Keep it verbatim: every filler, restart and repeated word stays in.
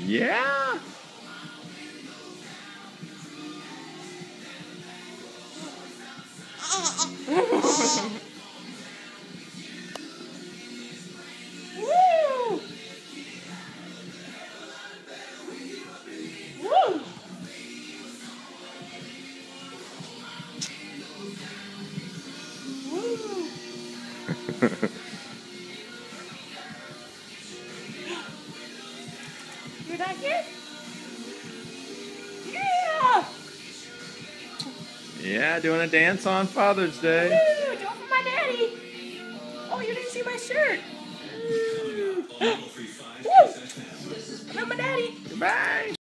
Yeah. Woo! Woo! Woo! You're not here? Yeah! Yeah, doing a dance on Father's Day. Woo! Do it for my daddy. Oh, you didn't see my shirt. Woo! Woo! I love my daddy. Goodbye.